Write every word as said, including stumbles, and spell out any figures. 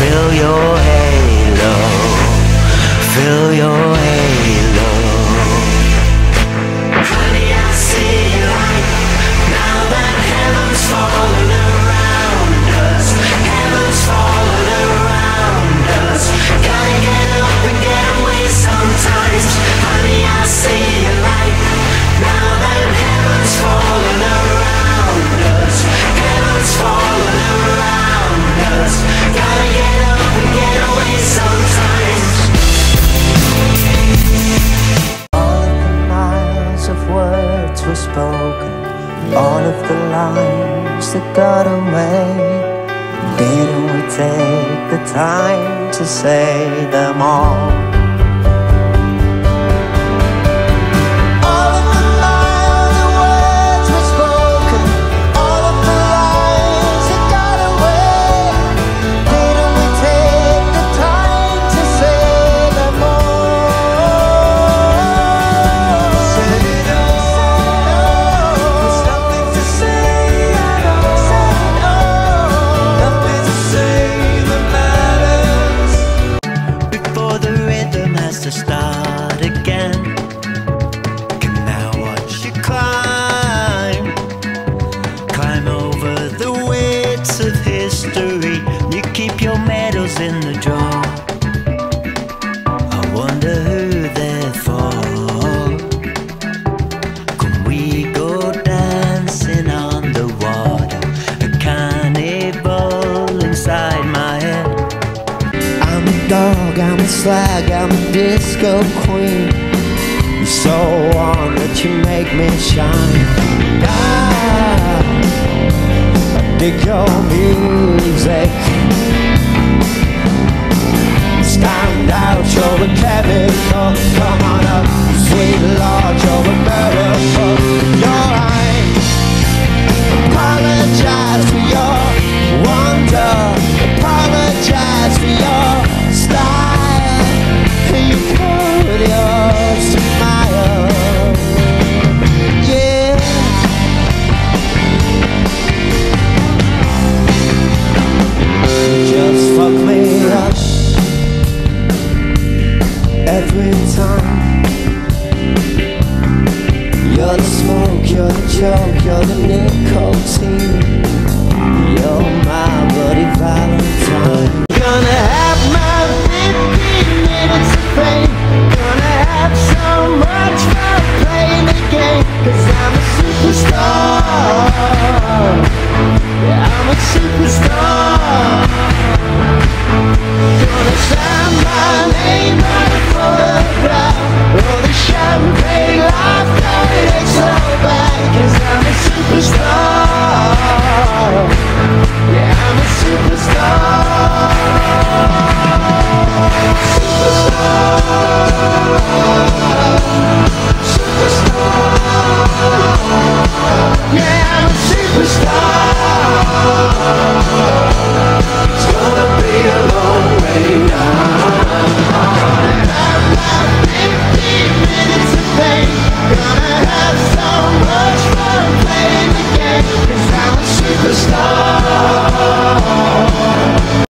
fill your halo, fill your halo. Honey, I see you light, now that heaven's falling around us, heaven's falling around us. Gotta get up and get away sometimes. Honey, I see you light, now that heaven's falling around us, heaven's falling around us. Gotta get up and get away sometimes. All of the miles of words were spoken, all of the lines that got away. Didn't we take the time to say them all? To start again, can now watch you climb, climb over the weights of history. You keep your medals in the drawer. I wonder who they're for. Can we go dancing on the water, a carnival inside my head? I'm a dog, I'm a slag, I'm a disco queen. You're so on that you make me shine. I, I dig your music. Stand out, you're a chemical. Come on up, sweet Lord, you're a miracle. You're right. Apologize for your wonder. Apologize for your style. You put your smile. Yeah. Just fuck me up every time. You're the smoke, you're the joke, you're the nicotine. You're my bloody Valentine. Gonna have my fifteen minutes of fame. Gonna have so much fun playing the game. Cause I'm a superstar. Yeah, I'm a superstar.